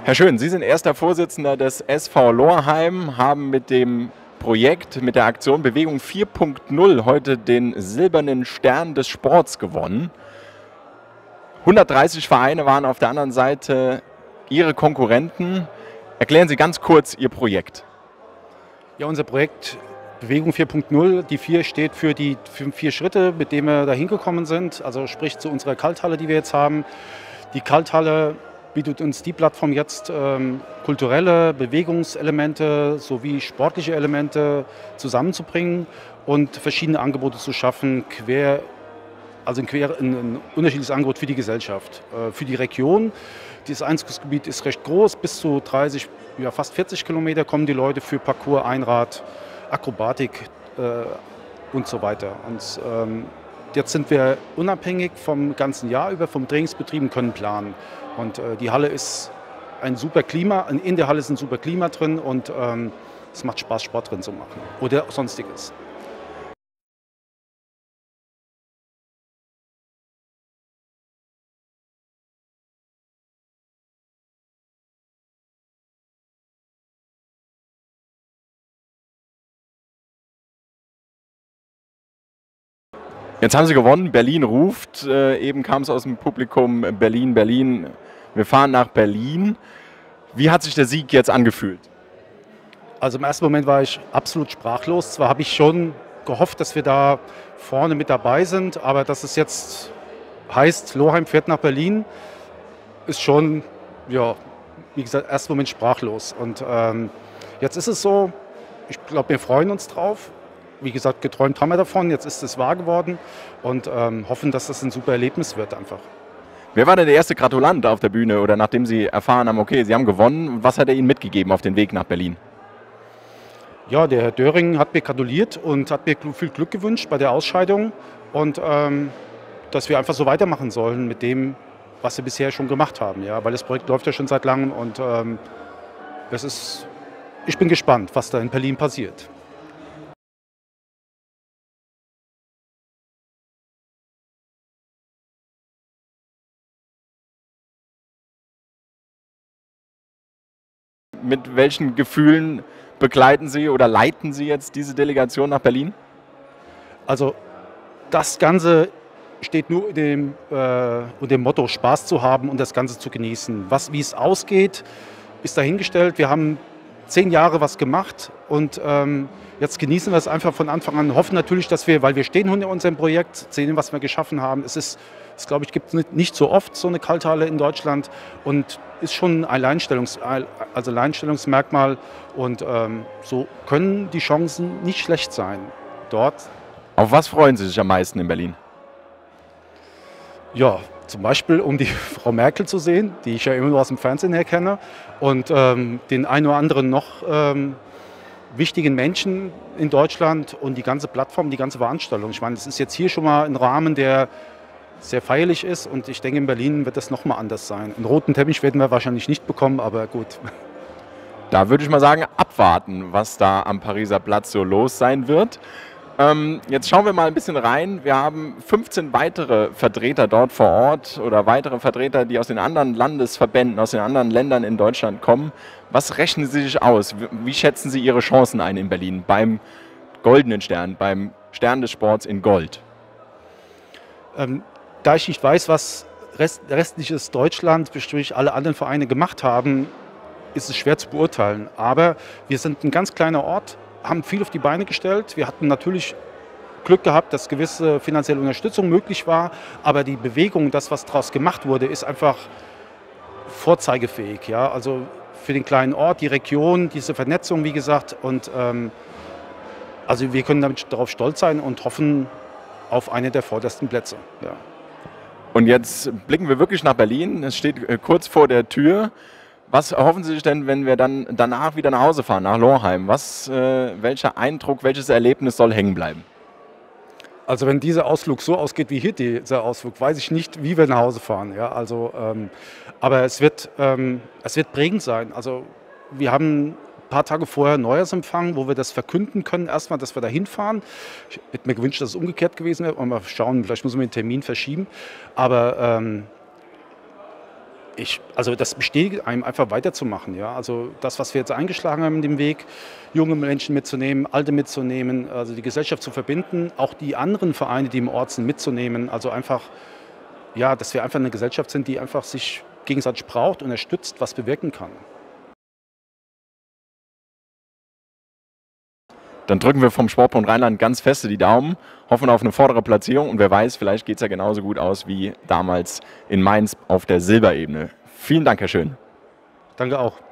Herr Schön, Sie sind erster Vorsitzender des SV Lohrheim, haben mit dem Projekt, mit der Aktion Bewegung 4.0 heute den silbernen Stern des Sports gewonnen. 130 Vereine waren auf der anderen Seite Ihre Konkurrenten. Erklären Sie ganz kurz Ihr Projekt. Ja, unser Projekt Bewegung 4.0, die 4 steht für die 4 Schritte, mit denen wir da hingekommen sind. Also sprich zu unserer Kalthalle, die wir jetzt haben. Die Kalthalle bietet uns die Plattform jetzt, kulturelle Bewegungselemente sowie sportliche Elemente zusammenzubringen und verschiedene Angebote zu schaffen, ein unterschiedliches Angebot für die Gesellschaft, für die Region. Das Einzugsgebiet ist recht groß, bis zu 30, ja, fast 40 Kilometer kommen die Leute für Parkour, Einrad, Akrobatik und so weiter. Und jetzt sind wir unabhängig vom ganzen Jahr über vom Trainingsbetrieb und können planen. Und die Halle ist ein super Klima, in der Halle ist ein super Klima drin und es macht Spaß, Sport drin zu machen oder sonstiges. Jetzt haben Sie gewonnen, Berlin ruft, eben kam es aus dem Publikum, Berlin, Berlin, wir fahren nach Berlin. Wie hat sich der Sieg jetzt angefühlt? Also im ersten Moment war ich absolut sprachlos. Zwar habe ich schon gehofft, dass wir da vorne mit dabei sind, aber dass es jetzt heißt, Lohrheim fährt nach Berlin, ist schon, ja, wie gesagt, ersten Moment sprachlos. Und jetzt ist es so, ich glaube, wir freuen uns drauf. Wie gesagt, geträumt haben wir davon, jetzt ist es wahr geworden und hoffen, dass das ein super Erlebnis wird einfach. Wer war denn der erste Gratulant auf der Bühne oder nachdem Sie erfahren haben, okay, Sie haben gewonnen, was hat er Ihnen mitgegeben auf den Weg nach Berlin? Ja, der Herr Döring hat mir gratuliert und hat mir viel Glück gewünscht bei der Ausscheidung und dass wir einfach so weitermachen sollen mit dem, was wir bisher schon gemacht haben. Ja? Weil das Projekt läuft ja schon seit langem und ich bin gespannt, was da in Berlin passiert. Mit welchen Gefühlen begleiten Sie oder leiten Sie jetzt diese Delegation nach Berlin? Also das Ganze steht nur unter dem Motto, Spaß zu haben und das Ganze zu genießen. Wie es ausgeht, ist dahingestellt. Wir haben 10 Jahre was gemacht und jetzt genießen wir es einfach von Anfang an. Hoffen natürlich, dass wir, weil wir stehen hinter unserem Projekt, sehen, was wir geschaffen haben. Es glaube ich, gibt es nicht so oft so eine Kalthalle in Deutschland und ist schon ein Alleinstellungsmerkmal. Und so können die Chancen nicht schlecht sein dort. Auf was freuen Sie sich am meisten in Berlin? Ja, zum Beispiel, um die Frau Merkel zu sehen, die ich ja immer nur aus dem Fernsehen her kenne, und den einen oder anderen noch wichtigen Menschen in Deutschland und die ganze Plattform, die ganze Veranstaltung. Ich meine, das ist jetzt hier schon mal ein Rahmen, der sehr feierlich ist und ich denke, in Berlin wird das nochmal anders sein. Einen roten Teppich werden wir wahrscheinlich nicht bekommen, aber gut. Da würde ich mal sagen, abwarten, was da am Pariser Platz so los sein wird. Jetzt schauen wir mal ein bisschen rein. Wir haben 15 weitere Vertreter dort vor Ort oder weitere Vertreter, die aus den anderen Landesverbänden, aus den anderen Ländern in Deutschland kommen. Was rechnen Sie sich aus? Wie schätzen Sie Ihre Chancen ein in Berlin beim Goldenen Stern, beim Stern des Sports in Gold? Da ich nicht weiß, was restliches Deutschland, sprich alle anderen Vereine gemacht haben, ist es schwer zu beurteilen. Aber wir sind ein ganz kleiner Ort, haben viel auf die Beine gestellt. Wir hatten natürlich Glück gehabt, dass gewisse finanzielle Unterstützung möglich war. Aber die Bewegung, das, was daraus gemacht wurde, ist einfach vorzeigefähig. Ja? Also für den kleinen Ort, die Region, diese Vernetzung, wie gesagt. Und also wir können darauf stolz sein und hoffen auf eine der vordersten Plätze. Ja. Und jetzt blicken wir wirklich nach Berlin. Es steht kurz vor der Tür. Was erhoffen Sie sich denn, wenn wir dann danach wieder nach Hause fahren, nach Lohrheim? Welcher Eindruck, welches Erlebnis soll hängen bleiben? Also wenn dieser Ausflug so ausgeht wie hier dieser Ausflug, weiß ich nicht, wie wir nach Hause fahren. Ja, also, aber es wird prägend sein. Also wir haben ein paar Tage vorher Neujahrsempfang, wo wir das verkünden können, erstmal, dass wir da hinfahren. Ich hätte mir gewünscht, dass es umgekehrt gewesen wäre. Mal schauen, vielleicht müssen wir den Termin verschieben. Aber Also das bestätigt einem einfach weiterzumachen. Ja? Also das, was wir jetzt eingeschlagen haben in dem Weg, junge Menschen mitzunehmen, alte mitzunehmen, also die Gesellschaft zu verbinden, auch die anderen Vereine, die im Ort sind, mitzunehmen. Also einfach, ja, dass wir einfach eine Gesellschaft sind, die einfach sich gegenseitig braucht, unterstützt, was bewirken kann. Dann drücken wir vom Sportbund Rheinland ganz feste die Daumen, hoffen auf eine vordere Platzierung und wer weiß, vielleicht geht es ja genauso gut aus wie damals in Mainz auf der Silberebene. Vielen Dank, Herr Schön. Danke auch.